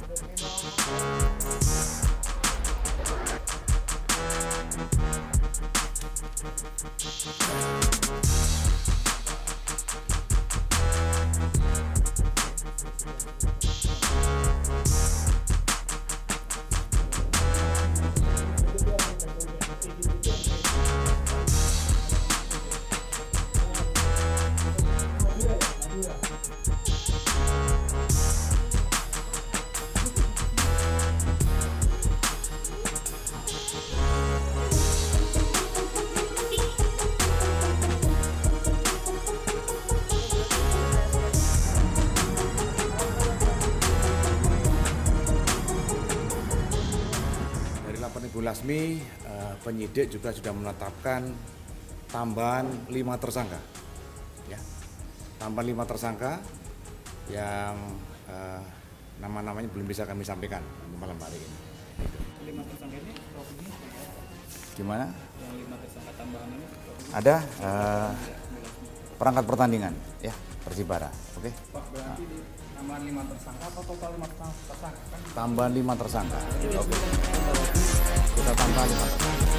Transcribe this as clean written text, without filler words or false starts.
Ibu Lasmi, penyidik juga sudah menetapkan tambahan 5 tersangka, ya, tambahan 5 tersangka yang nama-namanya belum bisa kami sampaikan malam hari ini. 5 tersangka ini profilnya gimana? Yang 5 tersangka tambahan ini ada perangkat pertandingan, ya, Persibara, oke? Pak, berarti tambahan 5 tersangka atau total 5 tersangka? Tambahan 5 tersangka, oke. Kita tambah 5 tersangka.